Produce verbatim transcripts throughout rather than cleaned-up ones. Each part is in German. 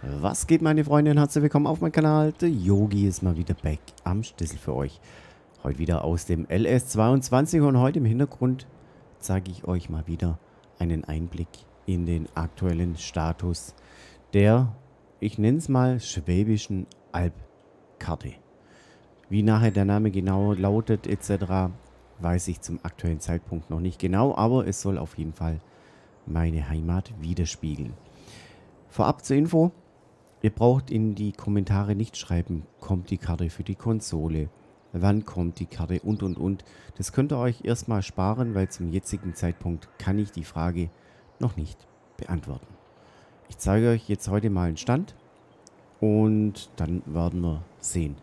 Was geht, meine Freunde, und herzlich willkommen auf meinem Kanal. Der Yogi ist mal wieder back am Schlüssel für euch. Heute wieder aus dem L S zweiundzwanzig und heute im Hintergrund zeige ich euch mal wieder einen Einblick in den aktuellen Status der, ich nenne es mal, Schwäbischen Albkarte. Wie nachher der Name genau lautet et cetera, weiß ich zum aktuellen Zeitpunkt noch nicht genau, aber es soll auf jeden Fall meine Heimat widerspiegeln. Vorab zur Info: Ihr braucht in die Kommentare nicht schreiben, kommt die Karte für die Konsole, wann kommt die Karte und und und. Das könnt ihr euch erstmal sparen, weil zum jetzigen Zeitpunkt kann ich die Frage noch nicht beantworten. Ich zeige euch jetzt heute mal einen Stand und dann werden wir sehen.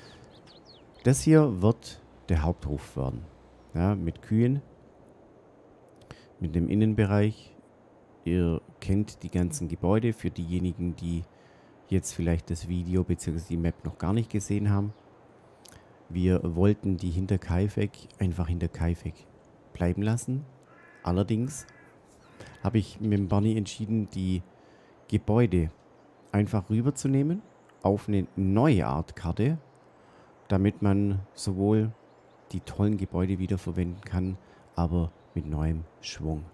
Das hier wird der Haupthof werden. Ja, mit Kühen, mit dem Innenbereich. Ihr kennt die ganzen Gebäude für diejenigen, die jetzt vielleicht das Video bzw. die Map noch gar nicht gesehen haben. Wir wollten die hinter Kaifek einfach hinter Kaifek bleiben lassen. Allerdings habe ich mit dem Barney entschieden, die Gebäude einfach rüberzunehmen auf eine neue Art Karte, damit man sowohl die tollen Gebäude wiederverwenden kann, aber mit neuem Schwung.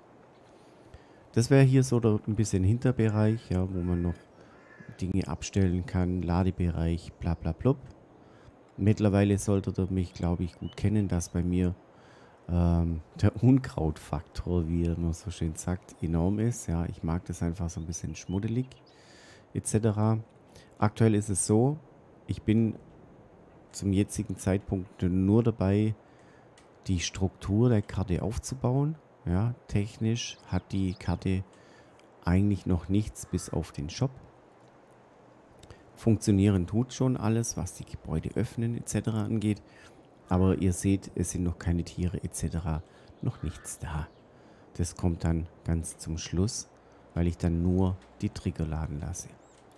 Das wäre hier so der, ein bisschen Hinterbereich, ja, wo man noch Dinge abstellen kann, Ladebereich, bla bla blub. Mittlerweile solltet ihr mich, glaube ich, gut kennen, dass bei mir ähm, der Unkrautfaktor, wie man so schön sagt, enorm ist. Ja, ich mag das einfach so ein bisschen schmuddelig et cetera. Aktuell ist es so, ich bin zum jetzigen Zeitpunkt nur dabei, die Struktur der Karte aufzubauen. Ja, technisch hat die Karte eigentlich noch nichts bis auf den Shop. Funktionieren tut schon alles, was die Gebäude öffnen et cetera angeht. Aber ihr seht, es sind noch keine Tiere et cetera noch nichts da. Das kommt dann ganz zum Schluss, weil ich dann nur die Trigger laden lasse.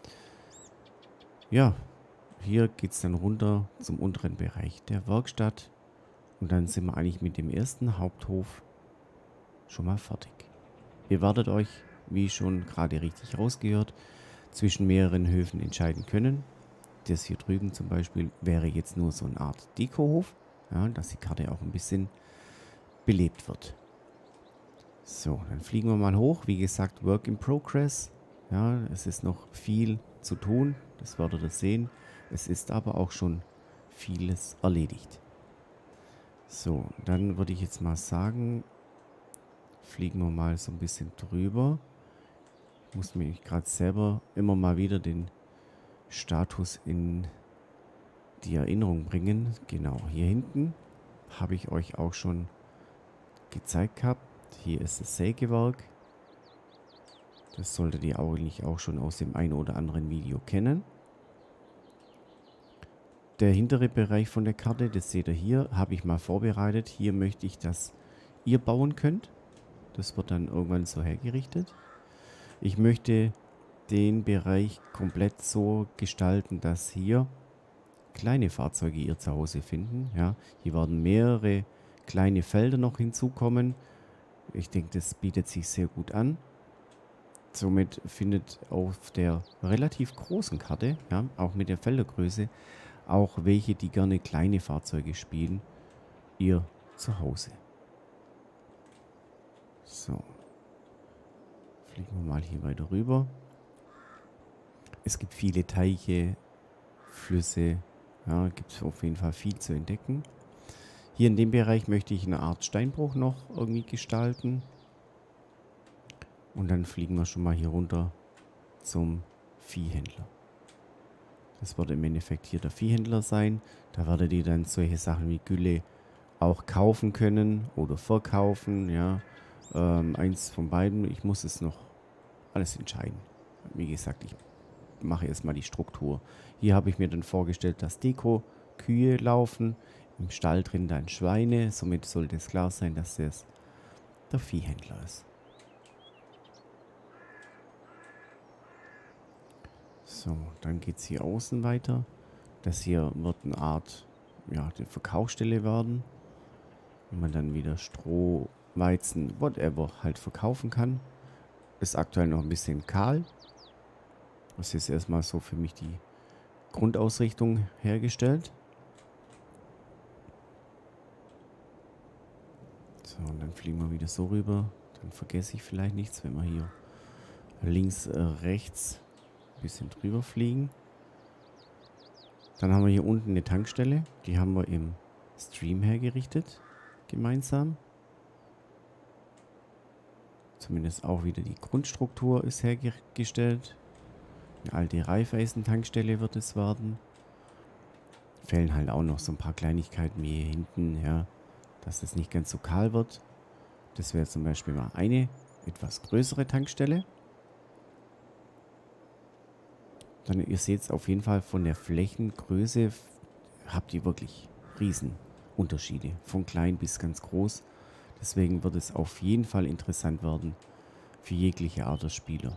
Ja, hier geht es dann runter zum unteren Bereich der Werkstatt. Und dann sind wir eigentlich mit dem ersten Haupthof schon mal fertig. Ihr werdet euch, wie schon gerade richtig rausgehört, zwischen mehreren Höfen entscheiden können. Das hier drüben zum Beispiel wäre jetzt nur so eine Art Dekohof, ja, dass die Karte auch ein bisschen belebt wird. So, dann fliegen wir mal hoch. Wie gesagt, Work in Progress. Ja, es ist noch viel zu tun, das werdet ihr sehen. Es ist aber auch schon vieles erledigt. So, dann würde ich jetzt mal sagen, fliegen wir mal so ein bisschen drüber. Ich muss mich gerade selber immer mal wieder den Status in die Erinnerung bringen. Genau, hier hinten habe ich euch auch schon gezeigt gehabt. Hier ist das Sägewerk. Das solltet ihr eigentlich auch schon aus dem einen oder anderen Video kennen. Der hintere Bereich von der Karte, das seht ihr hier, habe ich mal vorbereitet. Hier möchte ich, dass ihr bauen könnt. Das wird dann irgendwann so hergerichtet. Ich möchte den Bereich komplett so gestalten, dass hier kleine Fahrzeuge ihr Zuhause finden. Ja, hier werden mehrere kleine Felder noch hinzukommen. Ich denke, das bietet sich sehr gut an. Somit findet auf der relativ großen Karte, ja, auch mit der Feldergröße, auch welche, die gerne kleine Fahrzeuge spielen, ihr Zuhause. So. Fliegen wir mal hier weiter rüber. Es gibt viele Teiche, Flüsse. Ja, gibt es auf jeden Fall viel zu entdecken. Hier in dem Bereich möchte ich eine Art Steinbruch noch irgendwie gestalten. Und dann fliegen wir schon mal hier runter zum Viehhändler. Das wird im Endeffekt hier der Viehhändler sein. Da werdet ihr dann solche Sachen wie Gülle auch kaufen können oder verkaufen. Ja, ähm, eins von beiden. Ich muss es noch alles entscheiden. Wie gesagt, ich mache erstmal die Struktur. Hier habe ich mir dann vorgestellt, dass Deko Kühe laufen. Im Stall drin dann Schweine. Somit sollte es klar sein, dass das der Viehhändler ist. So, dann geht es hier außen weiter. Das hier wird eine Art, ja, die Verkaufsstelle werden. Wo man dann wieder Stroh, Weizen, whatever halt verkaufen kann. Ist aktuell noch ein bisschen kahl. Das ist erstmal so für mich die Grundausrichtung hergestellt. So, und dann fliegen wir wieder so rüber. Dann vergesse ich vielleicht nichts, wenn wir hier links, äh, rechts ein bisschen drüber fliegen. Dann haben wir hier unten eine Tankstelle. Die haben wir im Stream hergerichtet. Gemeinsam. Zumindest auch wieder die Grundstruktur ist hergestellt. Eine alte Raiffeisen-Tankstelle wird es werden. Fehlen halt auch noch so ein paar Kleinigkeiten wie hier hinten, ja, dass es nicht ganz so kahl wird. Das wäre zum Beispiel mal eine etwas größere Tankstelle. Dann, ihr seht es auf jeden Fall von der Flächengröße, habt ihr wirklich Riesenunterschiede. Von klein bis ganz groß. Deswegen wird es auf jeden Fall interessant werden für jegliche Art der Spieler.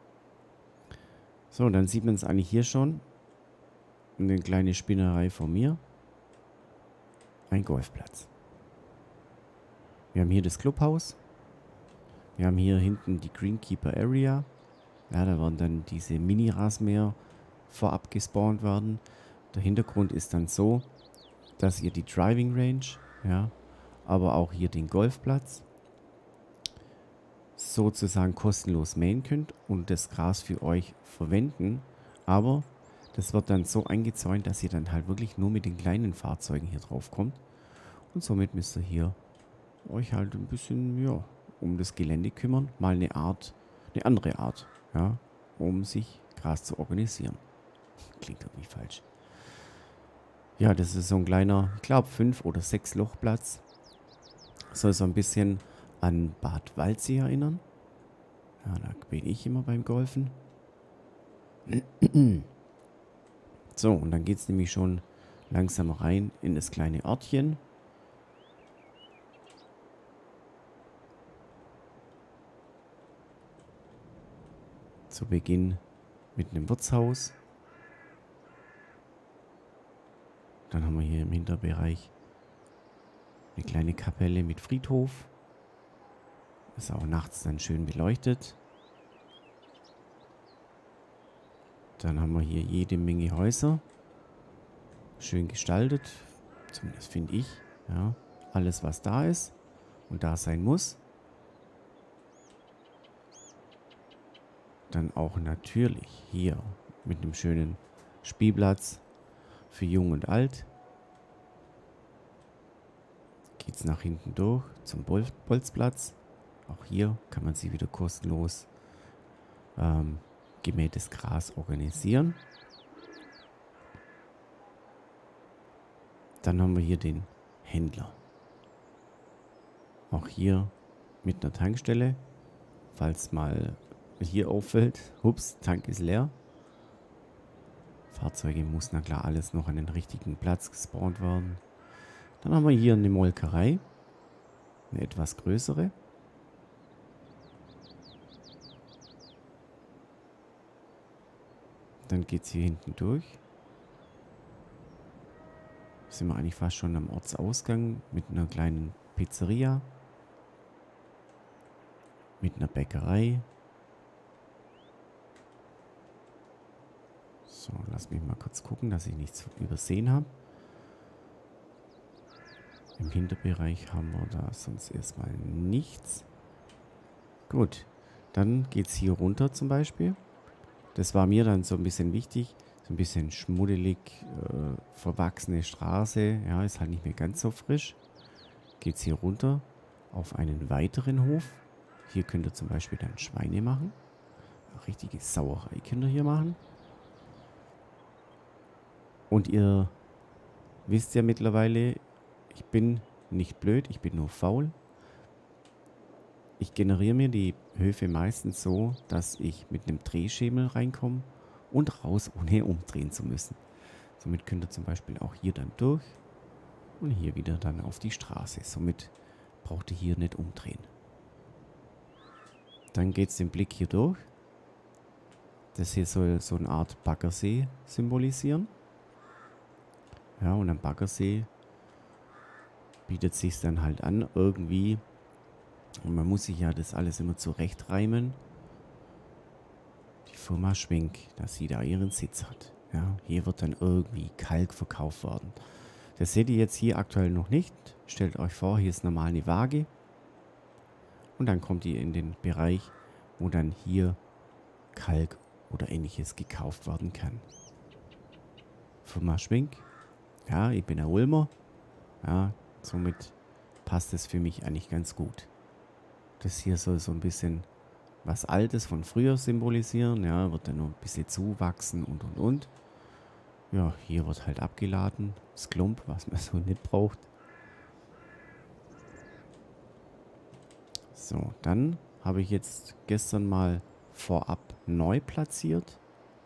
So, dann sieht man es eigentlich hier schon. Eine kleine Spinnerei von mir. Ein Golfplatz. Wir haben hier das Clubhaus. Wir haben hier hinten die Greenkeeper Area. Ja, da werden dann diese Mini-Rasenmäher vorab gespawnt werden. Der Hintergrund ist dann so, dass ihr die Driving Range, ja, aber auch hier den Golfplatz sozusagen kostenlos mähen könnt und das Gras für euch verwenden. Aber das wird dann so eingezäunt, dass ihr dann halt wirklich nur mit den kleinen Fahrzeugen hier drauf kommt. Und somit müsst ihr hier euch halt ein bisschen, ja, um das Gelände kümmern. Mal eine Art, eine andere Art, ja, um sich Gras zu organisieren. Klingt irgendwie falsch. Ja, das ist so ein kleiner, ich glaube, fünf oder sechs Lochplatz. Soll so ein bisschen an Bad Waldsee erinnern. Ja, da bin ich immer beim Golfen. So, und dann geht es nämlich schon langsam rein in das kleine Örtchen. Zu Beginn mit einem Wirtshaus. Dann haben wir hier im Hinterbereich eine kleine Kapelle mit Friedhof. Ist auch nachts dann schön beleuchtet. Dann haben wir hier jede Menge Häuser. Schön gestaltet. Zumindest finde ich. Ja, alles, was da ist und da sein muss. Dann auch natürlich hier mit einem schönen Spielplatz für Jung und Alt. Geht es nach hinten durch zum Bol Bolzplatz. Auch hier kann man sich wieder kostenlos ähm, gemähtes Gras organisieren. Dann haben wir hier den Händler. Auch hier mit einer Tankstelle. Falls mal hier auffällt, hups, Tank ist leer. Fahrzeuge muss na klar alles noch an den richtigen Platz gespawnt werden. Dann haben wir hier eine Molkerei. Eine etwas größere. Dann geht es hier hinten durch. Sind wir eigentlich fast schon am Ortsausgang mit einer kleinen Pizzeria. Mit einer Bäckerei. So, lass mich mal kurz gucken, dass ich nichts übersehen habe. Im Hinterbereich haben wir da sonst erstmal nichts. Gut, dann geht es hier runter zum Beispiel. Das war mir dann so ein bisschen wichtig. So ein bisschen schmuddelig, äh, verwachsene Straße. Ja, ist halt nicht mehr ganz so frisch. Geht es hier runter auf einen weiteren Hof. Hier könnt ihr zum Beispiel dann Schweine machen. Eine richtige Sauerei könnt ihr hier machen. Und ihr wisst ja mittlerweile, ich bin nicht blöd, ich bin nur faul. Ich generiere mir die Höfe meistens so, dass ich mit einem Drehschemel reinkomme und raus, ohne umdrehen zu müssen. Somit könnt ihr zum Beispiel auch hier dann durch und hier wieder dann auf die Straße. Somit braucht ihr hier nicht umdrehen. Dann geht es den Blick hier durch. Das hier soll so eine Art Baggersee symbolisieren. Ja, und am Baggersee bietet sich dann halt an, irgendwie. Und man muss sich ja das alles immer zurechtreimen. Die Firma Schwink, dass sie da ihren Sitz hat. Ja, hier wird dann irgendwie Kalk verkauft worden. Das seht ihr jetzt hier aktuell noch nicht. Stellt euch vor, hier ist normal eine Waage. Und dann kommt ihr in den Bereich, wo dann hier Kalk oder ähnliches gekauft werden kann. Firma Schwink. Ja, ich bin ein Ulmer. Ja, somit passt es für mich eigentlich ganz gut. Das hier soll so ein bisschen was Altes von früher symbolisieren. Ja, wird dann noch ein bisschen zuwachsen und und und. Ja, hier wird halt abgeladen. Das Klump, was man so nicht braucht. So, dann habe ich jetzt gestern mal vorab neu platziert.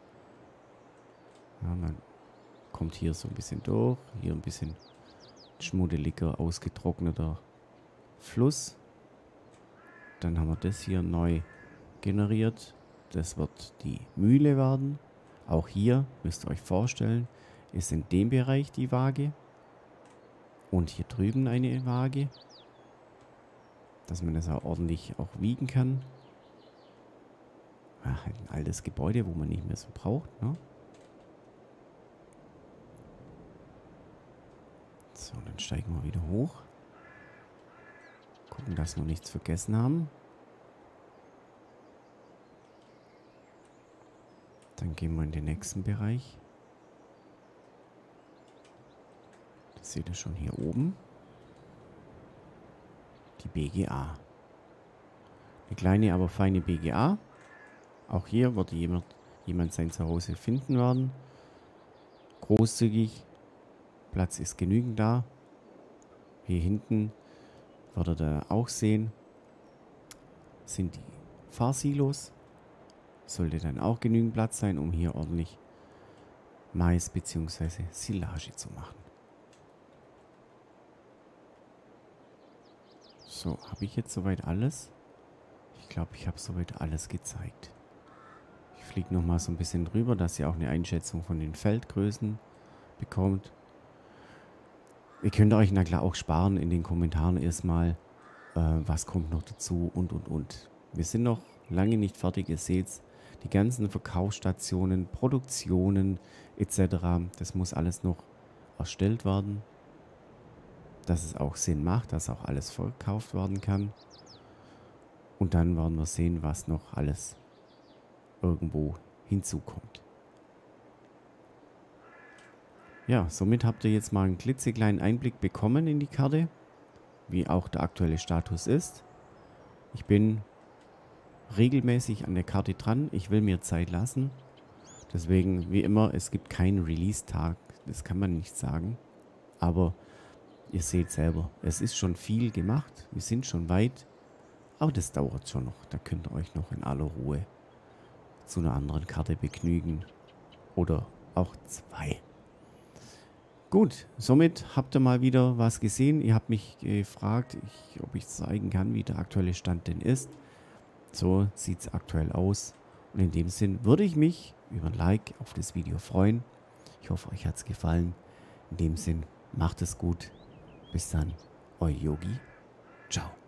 Ja, man kommt hier so ein bisschen durch. Hier ein bisschen schmuddeliger, ausgetrockneter Fluss. Dann haben wir das hier neu generiert. Das wird die Mühle werden. Auch hier müsst ihr euch vorstellen, ist in dem Bereich die Waage. Und hier drüben eine Waage. Dass man das auch ordentlich auch wiegen kann. Ach, ein altes Gebäude, wo man nicht mehr so braucht, ne? So, dann steigen wir wieder hoch. Gucken, dass wir nichts vergessen haben. Dann gehen wir in den nächsten Bereich. Das seht ihr schon hier oben. Die B G A. Eine kleine, aber feine B G A. Auch hier wird jemand, jemand sein Zuhause finden werden. Großzügig. Platz ist genügend da. Hier hinten werdet ihr auch sehen, sind die Fahrsilos. Sollte dann auch genügend Platz sein, um hier ordentlich Mais bzw. Silage zu machen. So, habe ich jetzt soweit alles? Ich glaube, ich habe soweit alles gezeigt. Ich fliege nochmal so ein bisschen drüber, dass ihr auch eine Einschätzung von den Feldgrößen bekommt. Ihr könnt euch na klar auch sparen in den Kommentaren erstmal, äh, was kommt noch dazu und und und. Wir sind noch lange nicht fertig, ihr seht's. Die ganzen Verkaufsstationen, Produktionen et cetera. Das muss alles noch erstellt werden. Dass es auch Sinn macht, dass auch alles verkauft werden kann. Und dann werden wir sehen, was noch alles irgendwo hinzukommt. Ja, somit habt ihr jetzt mal einen klitzekleinen Einblick bekommen in die Karte, wie auch der aktuelle Status ist. Ich bin regelmäßig an der Karte dran. Ich will mir Zeit lassen. Deswegen, wie immer, es gibt keinen Release-Tag. Das kann man nicht sagen. Aber ihr seht selber, es ist schon viel gemacht. Wir sind schon weit. Aber das dauert schon noch. Da könnt ihr euch noch in aller Ruhe zu einer anderen Karte begnügen. Oder auch zwei. Gut, somit habt ihr mal wieder was gesehen. Ihr habt mich gefragt, ich, ob ich zeigen kann, wie der aktuelle Stand denn ist. So sieht es aktuell aus. Und in dem Sinn würde ich mich über ein Like auf das Video freuen. Ich hoffe, euch hat es gefallen. In dem Sinn, macht es gut. Bis dann, euer Yogi. Ciao.